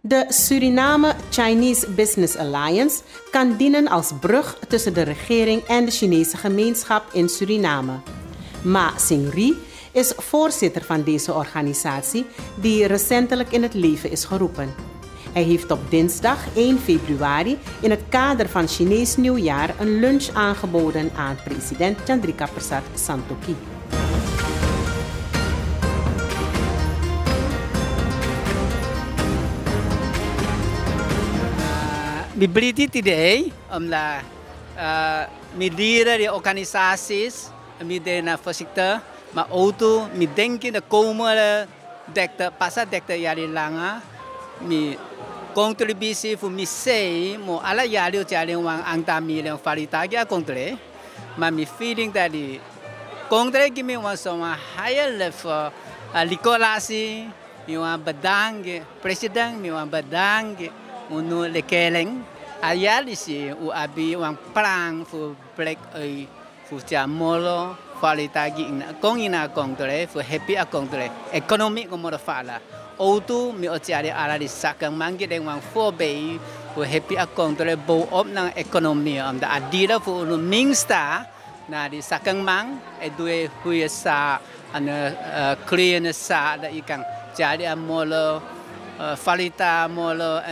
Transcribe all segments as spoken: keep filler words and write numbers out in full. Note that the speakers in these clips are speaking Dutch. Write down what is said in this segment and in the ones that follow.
De Suriname Chinese Business Alliance kan dienen als brug tussen de regering en de Chinese gemeenschap in Suriname. Ma Xingri is voorzitter van deze organisatie die recentelijk in het leven is geroepen. Hij heeft op dinsdag één februari in het kader van Chinees Nieuwjaar een lunch aangeboden aan president Chandrika Persat Santokhi. We beli dit idee omdat uh, meerdere de organisaties, meerdere voorzitter, maar ook we denken de komende dekte, pas dekte jaren langer, we contributie voor me say, mo alle jaren jaren wang angta milen valitagia controle, maar me feeling dat die controle kimi wang zo'n higher level licolasi, me wang bedanken president, me wang bedanken unu lekeling. Ayalisi u abi wang perang voor black ui voor jamolo valitagi in kongina controle voor happy a controle economic como fala auto mi ocari ala di sakang mangi deng wang fobe voor happy a controle bo op nang economie om de adira voor unu mingsta na di sakang mang e due huye sa an clean sa da ikan jadi amolo valita molo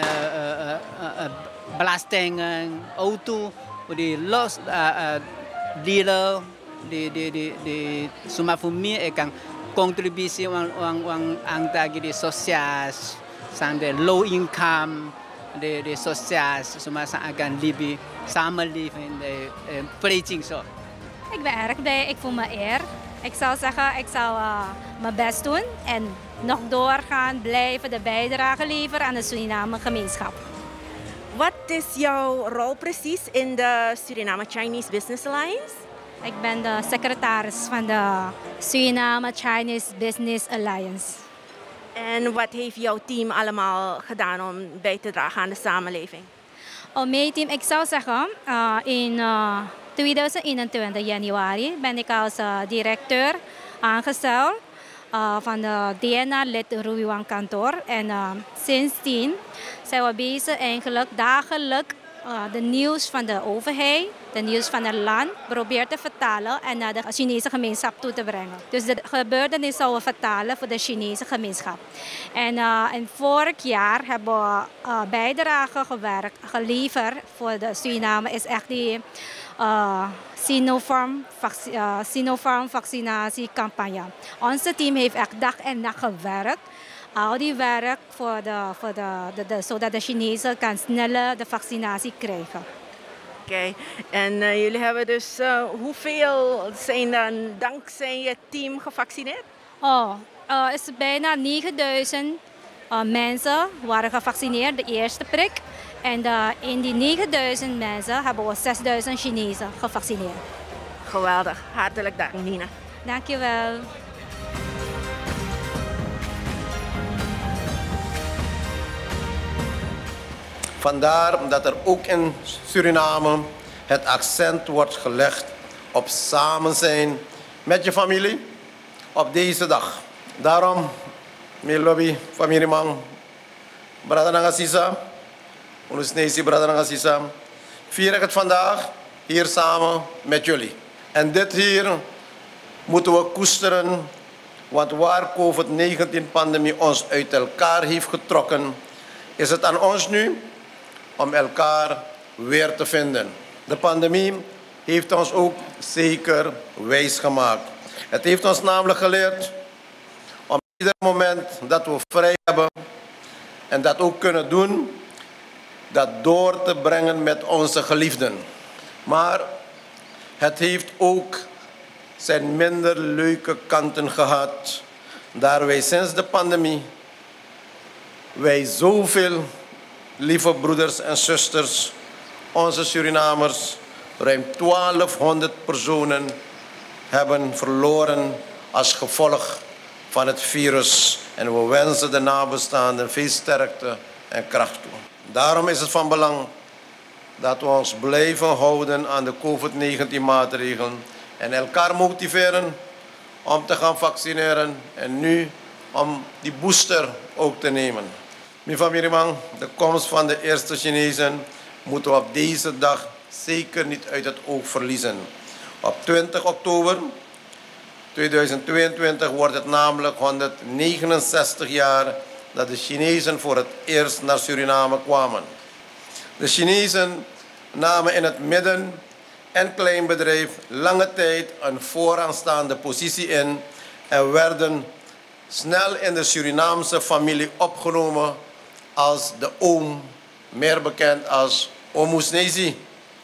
belasting auto di los dealer di di di di semua fumi akan kontribusi wang wang wang angta di sosial sampai low income di di sosial semua akan lebih sama leven de verrichting zo. Ik ben erg blij, ik voel me eer. Ik zou zeggen, ik zou uh, mijn best doen en nog doorgaan, blijven de bijdrage leveren aan de Suriname gemeenschap. Wat is jouw rol precies in de Suriname Chinese Business Alliance? Ik ben de secretaris van de Suriname Chinese Business Alliance. En wat heeft jouw team allemaal gedaan om bij te dragen aan de samenleving? Oh, mijn team, ik zou zeggen, uh, in uh, tweeduizend eenentwintig januari ben ik als uh, directeur aangesteld uh, van de D N A-lid Ruiwang kantoor. En uh, sindsdien zijn we bezig eigenlijk dagelijks uh, de nieuws van de overheid, de nieuws van het land, proberen te vertalen en naar de Chinese gemeenschap toe te brengen. Dus de gebeurtenissen zouden we vertalen voor de Chinese gemeenschap. En, uh, en vorig jaar hebben we uh, bijdrage gewerkt, geleverd voor de Suriname is echt die uh, Sinopharm, vac- uh, Sinopharm vaccinatiecampagne. Onze team heeft echt dag en nacht gewerkt. Al die werk voor de, voor de, de, de, zodat de Chinezen kan sneller de vaccinatie krijgen. Oké, okay. En uh, jullie hebben dus, uh, hoeveel zijn dan dankzij je team gevaccineerd? Oh, uh, is bijna negenduizend uh, mensen waren gevaccineerd, de eerste prik. En uh, in die negenduizend mensen hebben we zesduizend Chinezen gevaccineerd. Geweldig, hartelijk dank Nina. Dank je wel. Vandaar dat er ook in Suriname het accent wordt gelegd op samen zijn met je familie op deze dag. Daarom, mijn lobby, familie man, brada Nangasisa, ons neesie brada Nangasisa, vier ik het vandaag hier samen met jullie. En dit hier moeten we koesteren, want waar COVID negentien pandemie ons uit elkaar heeft getrokken, is het aan ons nu om elkaar weer te vinden. De pandemie heeft ons ook zeker wijs gemaakt. Het heeft ons namelijk geleerd om ieder moment dat we vrij hebben en dat ook kunnen doen, dat door te brengen met onze geliefden. Maar het heeft ook zijn minder leuke kanten gehad, daar wij sinds de pandemie wij zoveel lieve broeders en zusters, onze Surinamers, ruim twaalfhonderd personen hebben verloren als gevolg van het virus. En we wensen de nabestaanden veel sterkte en kracht toe. Daarom is het van belang dat we ons blijven houden aan de COVID negentien maatregelen en elkaar motiveren om te gaan vaccineren en nu om die booster ook te nemen. Mijn familieman, de komst van de eerste Chinezen moeten we op deze dag zeker niet uit het oog verliezen. Op twintig oktober tweeduizend tweeëntwintig wordt het namelijk honderdnegenenzestig jaar dat de Chinezen voor het eerst naar Suriname kwamen. De Chinezen namen in het midden- en kleinbedrijf lange tijd een vooraanstaande positie in en werden snel in de Surinaamse familie opgenomen als de oom, meer bekend als Omusnezi.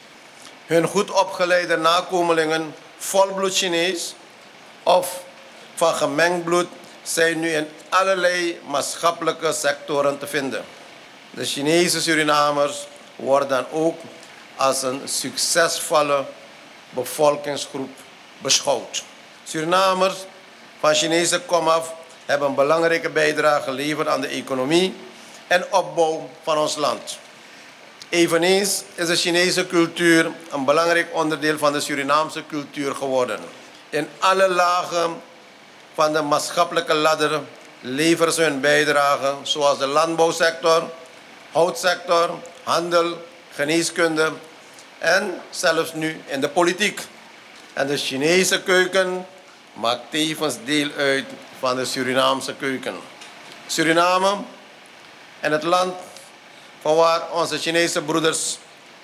Hun goed opgeleide nakomelingen, volbloed Chinees of van gemengd bloed, zijn nu in allerlei maatschappelijke sectoren te vinden. De Chinese Surinamers worden dan ook als een succesvolle bevolkingsgroep beschouwd. Surinamers van Chinese komaf hebben een belangrijke bijdrage geleverd aan de economie en opbouw van ons land. Eveneens is de Chinese cultuur een belangrijk onderdeel van de Surinaamse cultuur geworden. In alle lagen van de maatschappelijke ladder leveren ze hun bijdrage, zoals de landbouwsector, houtsector, handel, geneeskunde en zelfs nu in de politiek. En de Chinese keuken maakt tevens deel uit van de Surinaamse keuken. Suriname en het land van waar onze Chinese broeders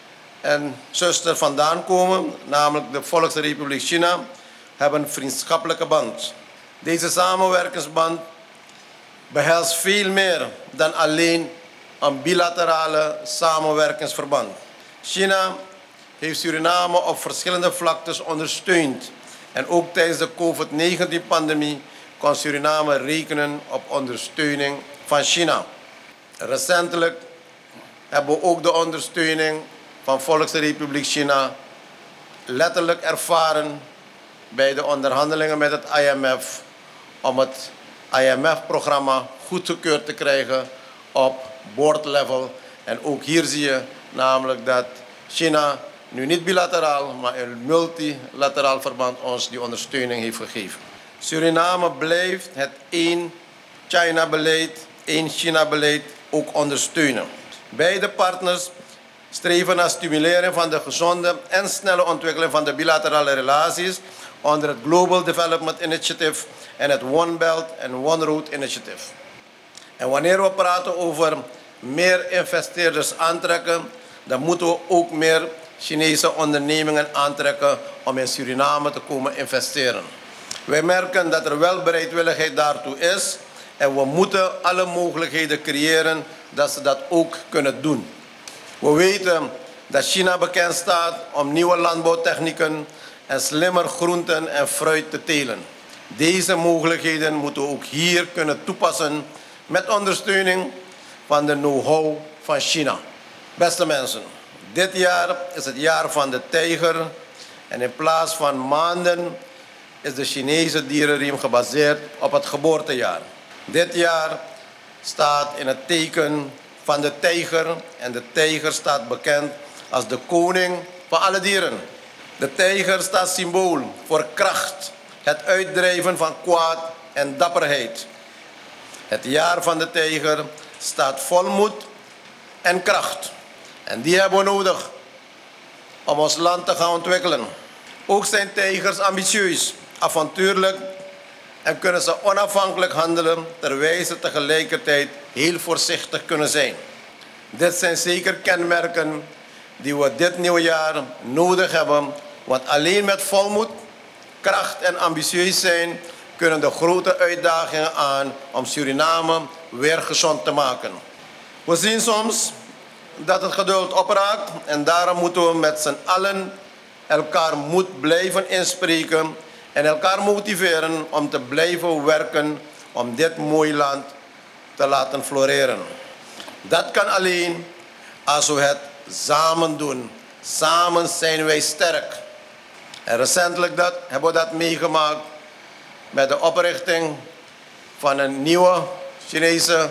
en zusters vandaan komen, namelijk de Volksrepubliek China, hebben een vriendschappelijke band. Deze samenwerkingsband behelst veel meer dan alleen een bilaterale samenwerkingsverband. China heeft Suriname op verschillende vlaktes ondersteund. En ook tijdens de COVID negentien pandemie kon Suriname rekenen op ondersteuning van China. Recentelijk hebben we ook de ondersteuning van Volksrepubliek China letterlijk ervaren bij de onderhandelingen met het I M F om het I M F-programma goedgekeurd te krijgen op board level. En ook hier zie je namelijk dat China nu niet bilateraal, maar in multilateraal verband ons die ondersteuning heeft gegeven. Suriname blijft het één China-beleid, één China-beleid ook ondersteunen. Beide partners streven naar stimulering van de gezonde en snelle ontwikkeling van de bilaterale relaties onder het Global Development Initiative en het One Belt and One Road Initiative. En wanneer we praten over meer investeerders aantrekken, dan moeten we ook meer Chinese ondernemingen aantrekken om in Suriname te komen investeren. Wij merken dat er wel bereidwilligheid daartoe is en we moeten alle mogelijkheden creëren dat ze dat ook kunnen doen. We weten dat China bekend staat om nieuwe landbouwtechnieken en slimmer groenten en fruit te telen. Deze mogelijkheden moeten we ook hier kunnen toepassen met ondersteuning van de know-how van China. Beste mensen, dit jaar is het jaar van de tijger en in plaats van maanden is de Chinese dierenriem gebaseerd op het geboortejaar. Dit jaar staat in het teken van de tijger en de tijger staat bekend als de koning van alle dieren. De tijger staat symbool voor kracht, het uitdrijven van kwaad en dapperheid. Het jaar van de tijger staat vol moed en kracht. En die hebben we nodig om ons land te gaan ontwikkelen. Ook zijn tijgers ambitieus, avontuurlijk en kunnen ze onafhankelijk handelen, terwijl ze tegelijkertijd heel voorzichtig kunnen zijn. Dit zijn zeker kenmerken die we dit nieuwe jaar nodig hebben, want alleen met volmoed, kracht en ambitieus zijn kunnen de grote uitdagingen aan om Suriname weer gezond te maken. We zien soms dat het geduld opraakt en daarom moeten we met z'n allen elkaar moed blijven inspreken en elkaar motiveren om te blijven werken om dit mooie land te laten floreren. Dat kan alleen als we het samen doen. Samen zijn wij sterk. En recentelijk dat, hebben we dat meegemaakt met de oprichting van een nieuwe Chinese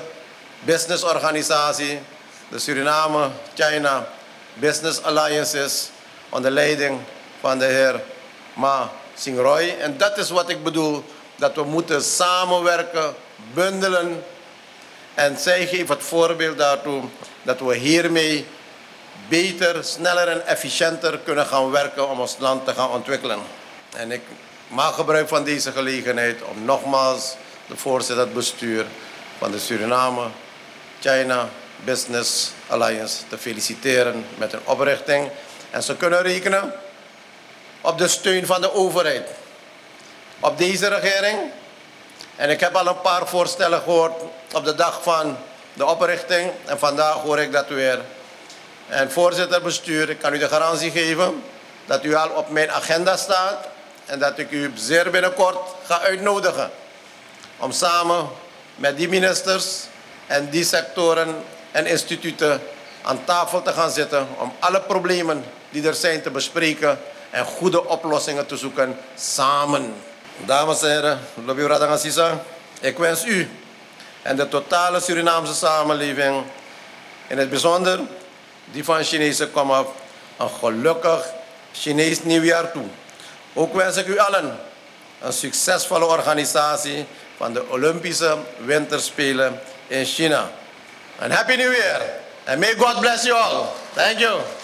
businessorganisatie, de Suriname-China Business Alliances, onder leiding van de heer Ma Xingroy. En dat is wat ik bedoel, dat we moeten samenwerken, bundelen En zij geven het voorbeeld daartoe dat we hiermee beter, sneller en efficiënter kunnen gaan werken om ons land te gaan ontwikkelen. En ik maak gebruik van deze gelegenheid om nogmaals de voorzitter het bestuur van de Suriname-China Business Alliance te feliciteren met hun oprichting. En ze kunnen rekenen op de steun van de overheid, op deze regering. En ik heb al een paar voorstellen gehoord op de dag van de oprichting. En vandaag hoor ik dat weer. En voorzitter, bestuur, ik kan u de garantie geven dat u al op mijn agenda staat. En dat ik u zeer binnenkort ga uitnodigen om samen met die ministers en die sectoren en instituten aan tafel te gaan zitten om alle problemen die er zijn te bespreken en goede oplossingen te zoeken samen. Dames en heren, Lobby Radhangasisa, ik wens u en de totale Surinaamse samenleving, in het bijzonder die van Chinese komaf, een gelukkig Chinees nieuwjaar toe. Ook wens ik u allen een succesvolle organisatie van de Olympische Winterspelen in China. Een happy new year and may God bless you all. Thank you.